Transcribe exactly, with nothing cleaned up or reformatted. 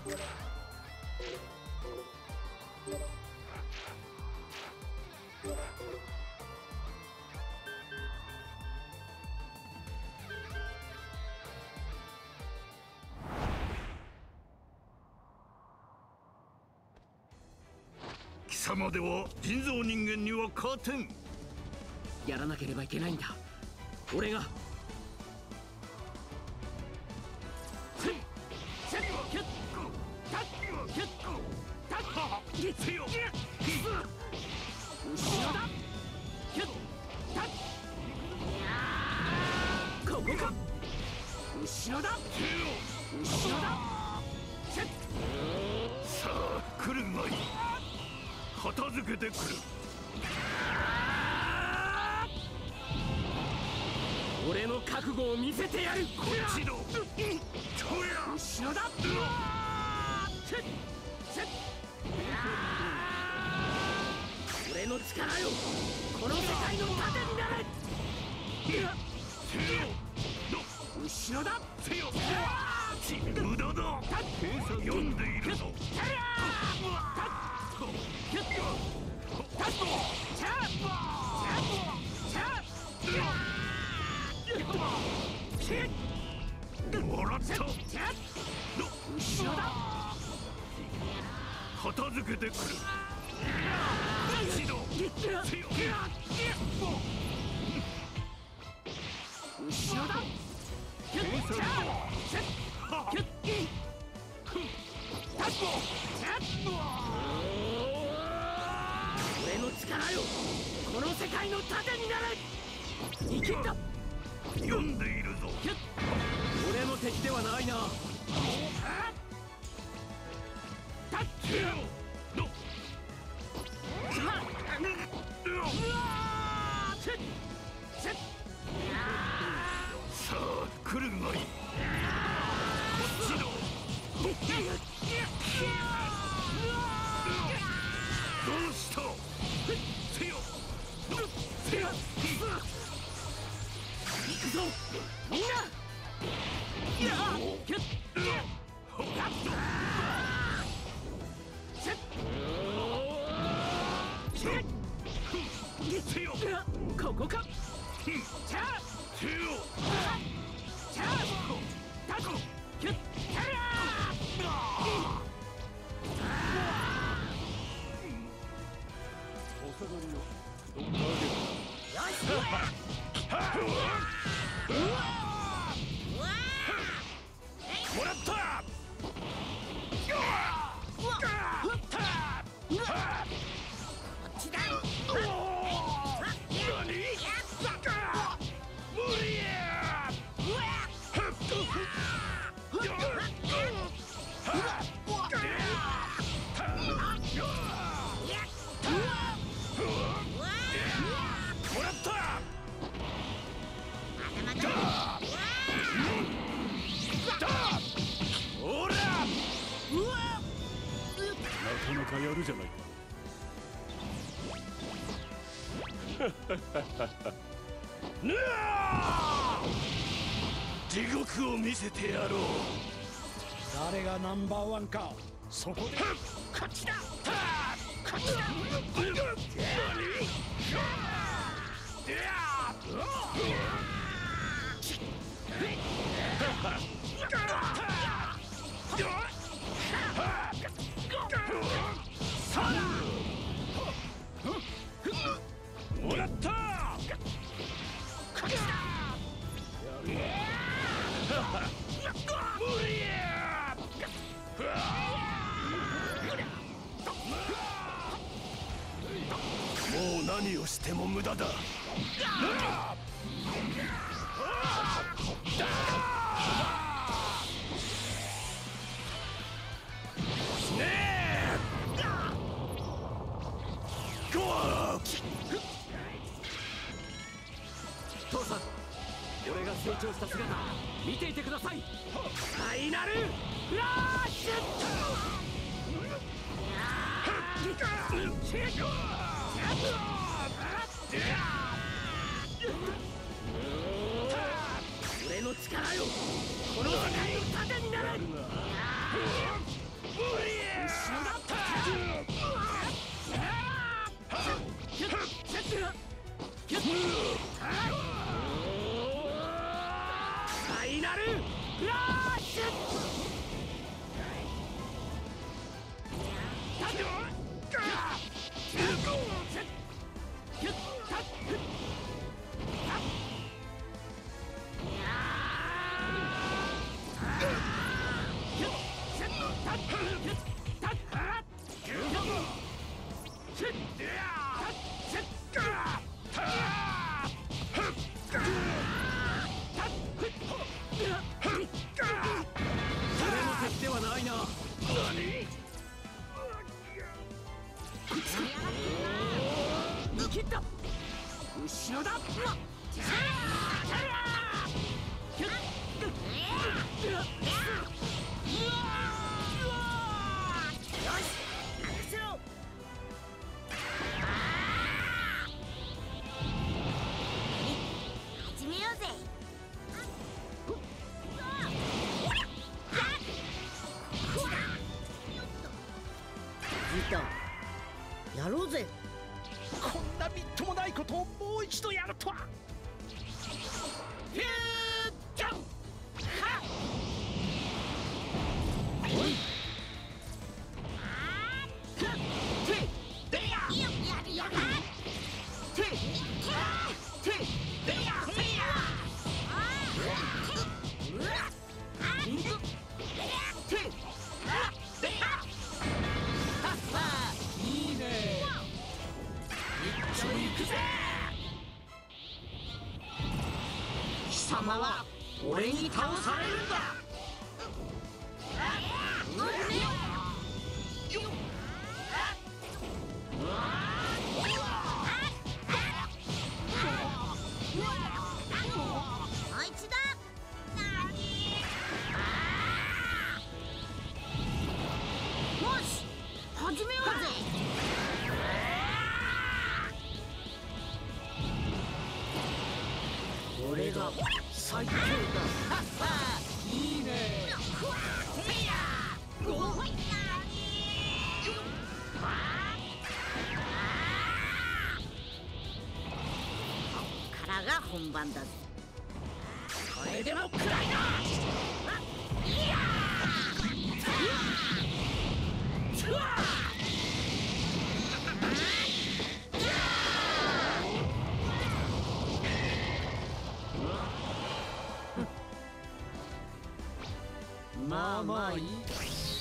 貴様では人造人間には勝てん。 やらなければいけないんだ。俺がここか。後ろだ。後ろだ。 さあ来るがいい。片付けてくる。 俺の覚悟を見せてやる。 こっちの後ろだ。俺の力よ、この世界の盾になれ。後ろだ。 無駄だ。読んでいるぞ。もらった。 後ろだ。 片付けてくる。一度後ろだ。俺の力よ、この世界の盾になれ。生きんだ。 読んでいるぞ。 俺の敵ではないな。 さあ来るがいい。こっちのどうした。せよせよ。 行くぞみんな。ここか。 もらった。 なかなかやるじゃないか。 ぬあ地獄を見せてやろう。 誰がナンバーワンか。そこでこっちだ。こっちだ。もらった。こっちだ。無理や。もう何をしても無駄だ。 父さん、俺が成長した姿見ていてください。ファイナルフラッシュ。俺の力よ、この世界の盾になれ。 篠田始めようぜ。ギターやろうぜ。 こんなみっともないことをもう一度やるとは。 フュージョン貴様は俺に倒されるんだ。 もう一度。よし始めようぜ。 俺が最強だ。いいね。 からが本番だぜ。 これでも食らいな。 まあまあいい。